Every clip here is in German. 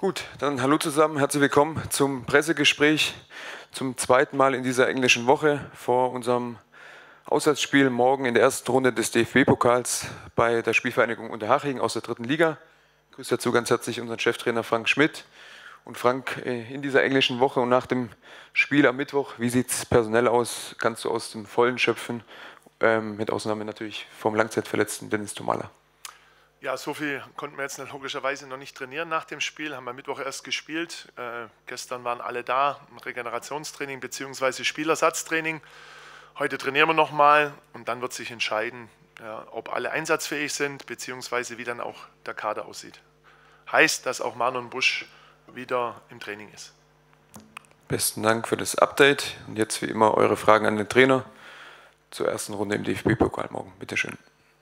Gut, dann hallo zusammen, herzlich willkommen zum Pressegespräch zum zweiten Mal in dieser englischen Woche vor unserem Auswärtsspiel morgen in der ersten Runde des DFB-Pokals bei der Spielvereinigung Unterhaching aus der dritten Liga. Ich grüße dazu ganz herzlich unseren Cheftrainer Frank Schmidt. Und Frank, in dieser englischen Woche und nach dem Spiel am Mittwoch, wie sieht es personell aus? Kannst du aus dem Vollen schöpfen? Mit Ausnahme natürlich vom Langzeitverletzten Dennis Tomala. Ja, so viel konnten wir jetzt logischerweise noch nicht trainieren nach dem Spiel. Haben wir Mittwoch erst gespielt. Gestern waren alle da, Regenerationstraining bzw. Spielersatztraining. Heute trainieren wir nochmal und dann wird sich entscheiden, ja, ob alle einsatzfähig sind bzw. wie dann auch der Kader aussieht. Heißt, dass auch Marlon Busch wieder im Training ist. Besten Dank für das Update. Und jetzt wie immer eure Fragen an den Trainer zur ersten Runde im DFB-Pokal morgen. Bitte schön.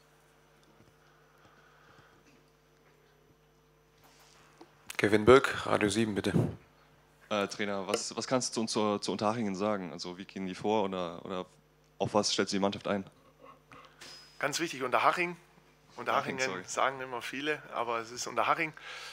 Kevin Birk, Radio 7, bitte. Trainer, was kannst du uns zu Unterhachingen sagen? Also wie gehen die vor oder auf was stellt sich die Mannschaft ein? Ganz wichtig, Unterhachingen sagen immer viele, aber es ist Unterhaching.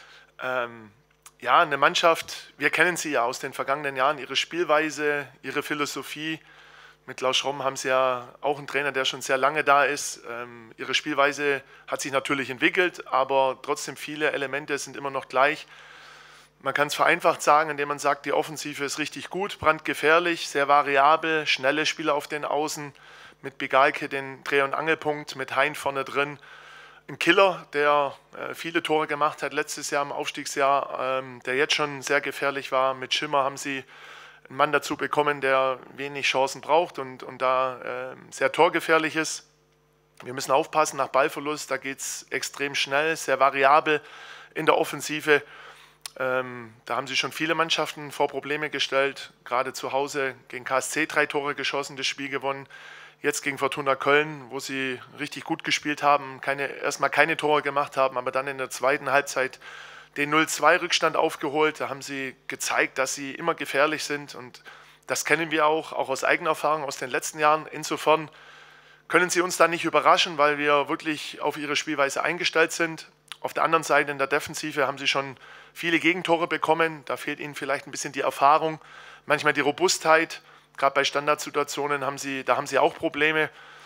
Ja, eine Mannschaft, wir kennen sie ja aus den vergangenen Jahren, ihre Spielweise, ihre Philosophie. Mit Klaus Schromm haben sie ja auch einen Trainer, der schon sehr lange da ist. Ihre Spielweise hat sich natürlich entwickelt, aber trotzdem viele Elemente sind immer noch gleich. Man kann es vereinfacht sagen, indem man sagt, die Offensive ist richtig gut, brandgefährlich, sehr variabel, schnelle Spieler auf den Außen, mit Begalke den Dreh- und Angelpunkt, mit Hein vorne drin. Ein Killer, der viele Tore gemacht hat letztes Jahr im Aufstiegsjahr, der jetzt schon sehr gefährlich war. Mit Schimmer haben sie einen Mann dazu bekommen, der wenig Chancen braucht und da sehr torgefährlich ist. Wir müssen aufpassen nach Ballverlust, da geht es extrem schnell, sehr variabel in der Offensive. Da haben sie schon viele Mannschaften vor Probleme gestellt, gerade zu Hause gegen KSC 3 Tore geschossen, das Spiel gewonnen. Jetzt gegen Fortuna Köln, wo sie richtig gut gespielt haben, erstmal keine Tore gemacht haben, aber dann in der zweiten Halbzeit den 0-2-Rückstand aufgeholt. Da haben sie gezeigt, dass sie immer gefährlich sind und das kennen wir auch aus eigener Erfahrung aus den letzten Jahren. Insofern können sie uns da nicht überraschen, weil wir wirklich auf ihre Spielweise eingestellt sind. Auf der anderen Seite in der Defensive haben sie schon viele Gegentore bekommen. Da fehlt ihnen vielleicht ein bisschen die Erfahrung, manchmal die Robustheit. Gerade bei Standardsituationen haben sie auch Probleme.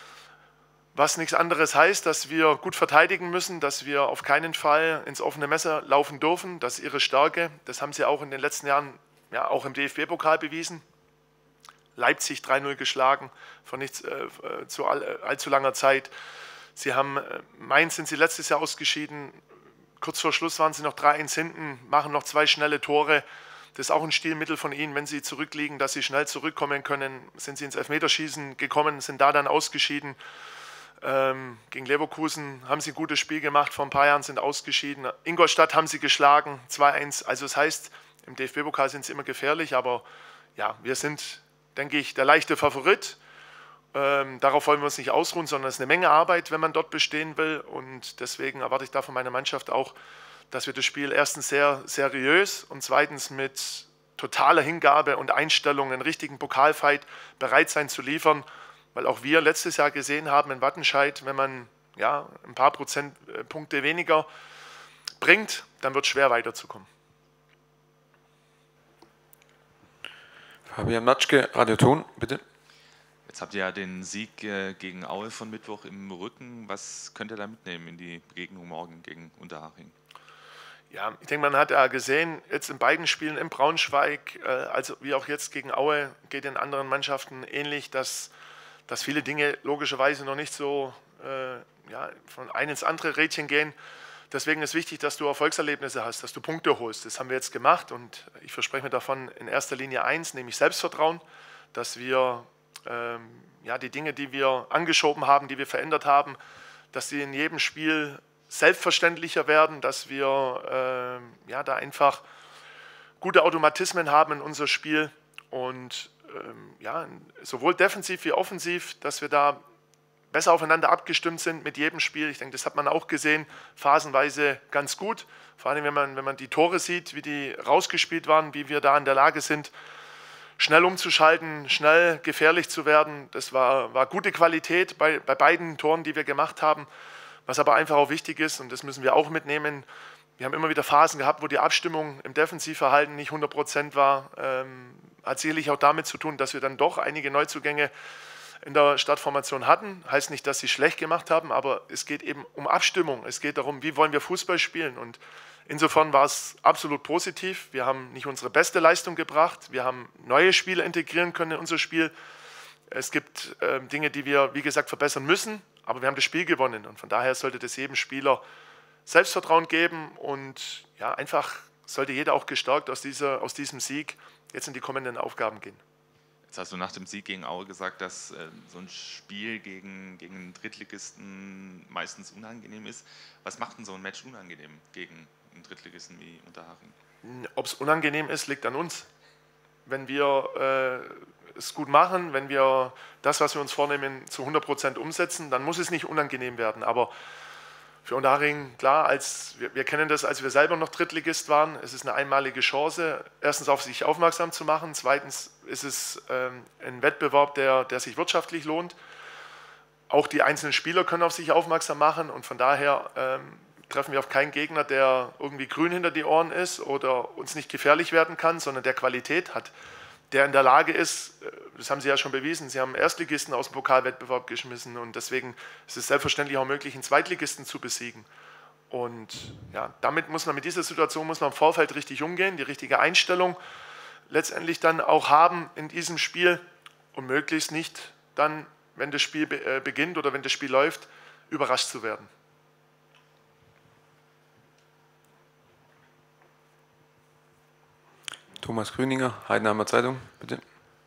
Was nichts anderes heißt, dass wir gut verteidigen müssen, dass wir auf keinen Fall ins offene Messer laufen dürfen. Das ist ihre Stärke. Das haben sie auch in den letzten Jahren ja, auch im DFB-Pokal bewiesen. Leipzig 3-0 geschlagen, vor nicht allzu langer Zeit. Sie haben Mainz sind sie letztes Jahr ausgeschieden. Kurz vor Schluss waren sie noch 3-1 hinten, machen noch 2 schnelle Tore. Das ist auch ein Stilmittel von ihnen, wenn sie zurückliegen, dass sie schnell zurückkommen können. Sind sie ins Elfmeterschießen gekommen, sind da dann ausgeschieden. Gegen Leverkusen haben sie ein gutes Spiel gemacht, vor ein paar Jahren sind ausgeschieden. Ingolstadt haben sie geschlagen, 2-1. Also das heißt, im DFB-Pokal sind sie immer gefährlich, aber ja, wir sind, denke ich, der leichte Favorit. Darauf wollen wir uns nicht ausruhen, sondern es ist eine Menge Arbeit, wenn man dort bestehen will. Und deswegen erwarte ich da von meiner Mannschaft auch, dass wir das Spiel erstens sehr seriös und zweitens mit totaler Hingabe und Einstellung einen richtigen Pokalfight bereit sein zu liefern. Weil auch wir letztes Jahr gesehen haben in Wattenscheid, wenn man ja, ein paar Prozentpunkte weniger bringt, dann wird es schwer weiterzukommen. Fabian Matschke, Radio Ton, bitte. Jetzt habt ihr ja den Sieg gegen Aue von Mittwoch im Rücken. Was könnt ihr da mitnehmen in die Begegnung morgen gegen Unterhaching? Ja, ich denke, man hat ja gesehen, jetzt in beiden Spielen in Braunschweig, also wie auch jetzt gegen Aue, geht den anderen Mannschaften ähnlich, dass viele Dinge logischerweise noch nicht so ja, von einem ins andere Rädchen gehen. Deswegen ist wichtig, dass du Erfolgserlebnisse hast, dass du Punkte holst. Das haben wir jetzt gemacht und ich verspreche mir davon in erster Linie eins, nämlich Selbstvertrauen, dass wir ja, die Dinge, die wir angeschoben haben, die wir verändert haben, dass sie in jedem Spiel selbstverständlicher werden, dass wir ja, da einfach gute Automatismen haben in unser Spiel und ja, sowohl defensiv wie offensiv, dass wir da besser aufeinander abgestimmt sind mit jedem Spiel. Ich denke, das hat man auch gesehen, phasenweise ganz gut. Vor allem, wenn man die Tore sieht, wie die rausgespielt waren, wie wir da in der Lage sind, schnell umzuschalten, schnell gefährlich zu werden. Das war gute Qualität bei beiden Toren, die wir gemacht haben. Was aber einfach auch wichtig ist, und das müssen wir auch mitnehmen, wir haben immer wieder Phasen gehabt, wo die Abstimmung im Defensivverhalten nicht 100% war. Hat sicherlich auch damit zu tun, dass wir dann doch einige Neuzugänge in der Startformation hatten. Heißt nicht, dass sie schlecht gemacht haben, aber es geht eben um Abstimmung. Es geht darum, wie wollen wir Fußball spielen. Und insofern war es absolut positiv. Wir haben nicht unsere beste Leistung gebracht. Wir haben neue Spiele integrieren können in unser Spiel. Es gibt Dinge, die wir, wie gesagt, verbessern müssen, aber wir haben das Spiel gewonnen. Und von daher sollte das jedem Spieler Selbstvertrauen geben und ja, einfach sollte jeder auch gestärkt aus diesem Sieg jetzt in die kommenden Aufgaben gehen. Jetzt hast du nach dem Sieg gegen Aue gesagt, dass so ein Spiel gegen einen Drittligisten meistens unangenehm ist. Was macht denn so ein Match unangenehm gegen einen Drittligisten wie Unterhaching? Ob es unangenehm ist, liegt an uns. Wenn wir es gut machen, wenn wir das, was wir uns vornehmen, zu 100% umsetzen, dann muss es nicht unangenehm werden. Aber für Unterhaching, klar, wir kennen das, als wir selber noch Drittligist waren. Es ist eine einmalige Chance, erstens auf sich aufmerksam zu machen. Zweitens ist es ein Wettbewerb, der sich wirtschaftlich lohnt. Auch die einzelnen Spieler können auf sich aufmerksam machen. Und von daher treffen wir auf keinen Gegner, der irgendwie grün hinter die Ohren ist oder uns nicht gefährlich werden kann, sondern der Qualität hat. Der in der Lage ist, das haben Sie ja schon bewiesen, Sie haben Erstligisten aus dem Pokalwettbewerb geschmissen und deswegen ist es selbstverständlich auch möglich, einen Zweitligisten zu besiegen. Und ja, mit dieser Situation muss man im Vorfeld richtig umgehen, die richtige Einstellung letztendlich dann auch haben in diesem Spiel und möglichst nicht dann, wenn das Spiel beginnt oder wenn das Spiel läuft, überrascht zu werden. Thomas Grüninger, Heidenheimer Zeitung, bitte.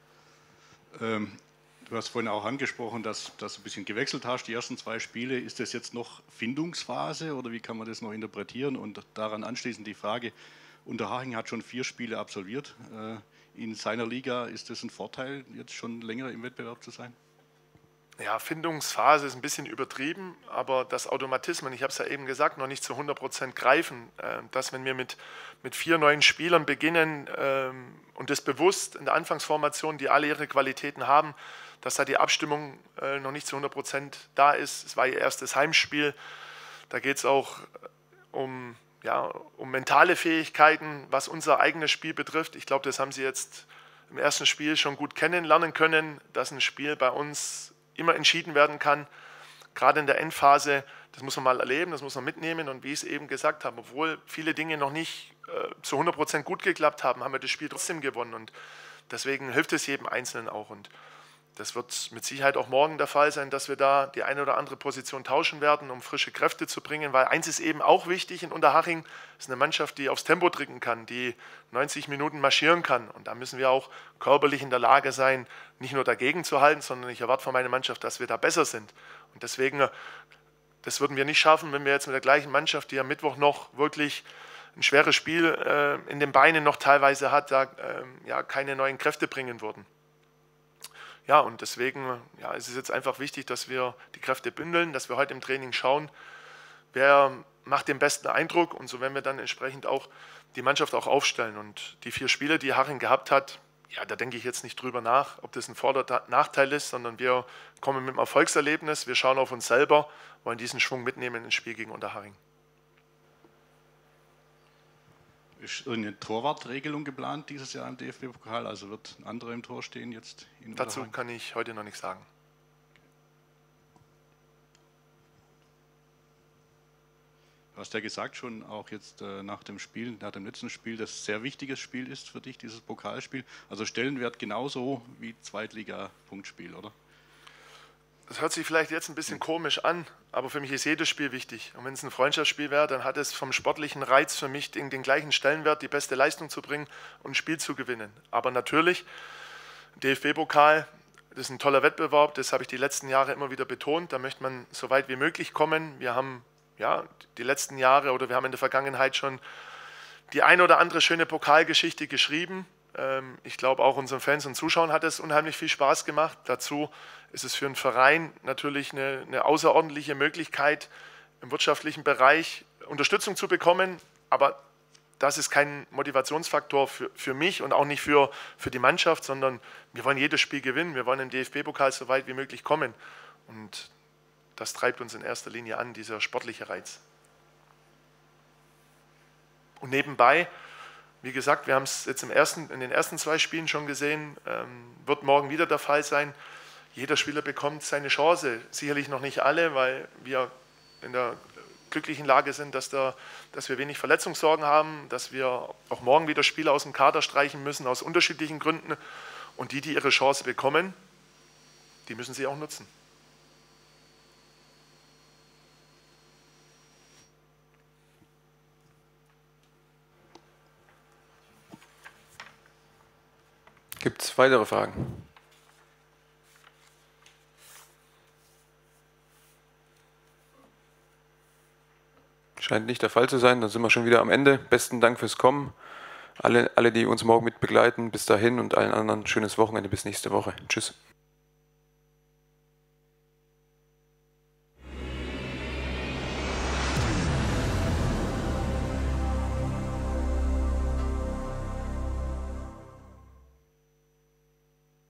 Du hast vorhin auch angesprochen, dass du ein bisschen gewechselt hast, die ersten 2 Spiele. Ist das jetzt noch Findungsphase oder wie kann man das noch interpretieren? Und daran anschließend die Frage, Unterhaching hat schon 4 Spiele absolviert. In seiner Liga ist das ein Vorteil, jetzt schon länger im Wettbewerb zu sein? Ja, Findungsphase ist ein bisschen übertrieben, aber dass Automatismen, ich habe es ja eben gesagt, noch nicht zu 100% greifen, dass wenn wir mit 4 neuen Spielern beginnen und das bewusst in der Anfangsformation, die alle ihre Qualitäten haben, dass da die Abstimmung noch nicht zu 100% da ist. Es war ihr erstes Heimspiel, da geht es auch um mentale Fähigkeiten, was unser eigenes Spiel betrifft. Ich glaube, das haben Sie jetzt im ersten Spiel schon gut kennenlernen können, dass ein Spiel bei uns immer entschieden werden kann, gerade in der Endphase. Das muss man mal erleben, das muss man mitnehmen und wie ich es eben gesagt habe, obwohl viele Dinge noch nicht zu 100% gut geklappt haben, haben wir das Spiel trotzdem gewonnen und deswegen hilft es jedem Einzelnen auch und das wird mit Sicherheit auch morgen der Fall sein, dass wir da die eine oder andere Position tauschen werden, um frische Kräfte zu bringen, weil eins ist eben auch wichtig in Unterhaching, ist eine Mannschaft, die aufs Tempo drücken kann, die 90 Minuten marschieren kann und da müssen wir auch körperlich in der Lage sein, nicht nur dagegen zu halten, sondern ich erwarte von meiner Mannschaft, dass wir da besser sind und deswegen, das würden wir nicht schaffen, wenn wir jetzt mit der gleichen Mannschaft, die am Mittwoch noch wirklich ein schweres Spiel in den Beinen noch teilweise hat, da keine neuen Kräfte bringen würden. Ja, und deswegen ist es jetzt einfach wichtig, dass wir die Kräfte bündeln, dass wir heute im Training schauen, wer macht den besten Eindruck und so werden wir dann entsprechend auch die Mannschaft auch aufstellen. Und die 4 Spiele, die Haching gehabt hat, ja, da denke ich jetzt nicht drüber nach, ob das ein Vor- oder Nachteil ist, sondern wir kommen mit einem Erfolgserlebnis, wir schauen auf uns selber, wollen diesen Schwung mitnehmen ins Spiel gegen Unterhaching. Ist eine Torwartregelung geplant dieses Jahr im DFB-Pokal? Also wird ein anderer im Tor stehen jetzt? Dazu kann ich heute noch nichts sagen. Du hast ja gesagt schon, auch jetzt nach dem letzten Spiel, dass es ein sehr wichtiges Spiel ist für dich, dieses Pokalspiel. Also Stellenwert genauso wie Zweitliga-Punktspiel, oder? Das hört sich vielleicht jetzt ein bisschen komisch an, aber für mich ist jedes Spiel wichtig. Und wenn es ein Freundschaftsspiel wäre, dann hat es vom sportlichen Reiz für mich den gleichen Stellenwert, die beste Leistung zu bringen und ein Spiel zu gewinnen. Aber natürlich, DFB-Pokal, das ist ein toller Wettbewerb, das habe ich die letzten Jahre immer wieder betont. Da möchte man so weit wie möglich kommen. Wir haben die letzten Jahre oder wir haben in der Vergangenheit schon die ein oder andere schöne Pokalgeschichte geschrieben. Ich glaube, auch unseren Fans und Zuschauern hat es unheimlich viel Spaß gemacht. Dazu ist es für einen Verein natürlich eine außerordentliche Möglichkeit, im wirtschaftlichen Bereich Unterstützung zu bekommen. Aber das ist kein Motivationsfaktor für mich und auch nicht für die Mannschaft, sondern wir wollen jedes Spiel gewinnen. Wir wollen im DFB-Pokal so weit wie möglich kommen. Und das treibt uns in erster Linie an, dieser sportliche Reiz. Und nebenbei, wie gesagt, wir haben es jetzt in den ersten 2 Spielen schon gesehen, wird morgen wieder der Fall sein. Jeder Spieler bekommt seine Chance. Sicherlich noch nicht alle, weil wir in der glücklichen Lage sind, dass wir wenig Verletzungssorgen haben, dass wir auch morgen wieder Spieler aus dem Kader streichen müssen, aus unterschiedlichen Gründen. Und die ihre Chance bekommen, die müssen sie auch nutzen. Gibt es weitere Fragen? Scheint nicht der Fall zu sein, dann sind wir schon wieder am Ende. Besten Dank fürs Kommen. Alle, die uns morgen mit begleiten, bis dahin und allen anderen schönes Wochenende bis nächste Woche. Tschüss.